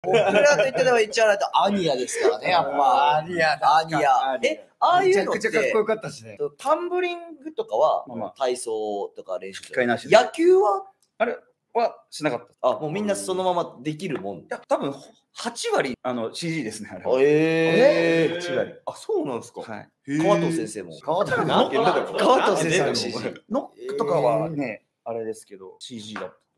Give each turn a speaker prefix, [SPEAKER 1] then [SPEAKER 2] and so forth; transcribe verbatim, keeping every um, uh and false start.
[SPEAKER 1] 僕らと言ってたら一応あれとアニヤですからね、やっぱ。
[SPEAKER 2] アニヤ
[SPEAKER 1] アニヤ。え、ああいうのっ
[SPEAKER 2] めちゃくちゃかっこよ
[SPEAKER 1] て、
[SPEAKER 2] かったしね。
[SPEAKER 1] タンブリングとかは
[SPEAKER 3] まあまあ
[SPEAKER 1] 体操とか練習
[SPEAKER 3] 機械なしで
[SPEAKER 1] 野球は
[SPEAKER 3] あれはしなかった。
[SPEAKER 1] あ、もうみんなそのままできるもん。
[SPEAKER 3] いや、多分はち割あの シージー ですね、あれは。
[SPEAKER 1] ええ
[SPEAKER 3] はち割。
[SPEAKER 4] あ、そうなんですか。
[SPEAKER 3] はい。
[SPEAKER 1] 川藤先生も。
[SPEAKER 2] 川田
[SPEAKER 4] なんて言うんだろう。
[SPEAKER 1] 川藤先生も シージー。
[SPEAKER 3] ノックとかはね、あれですけど、シージー だった。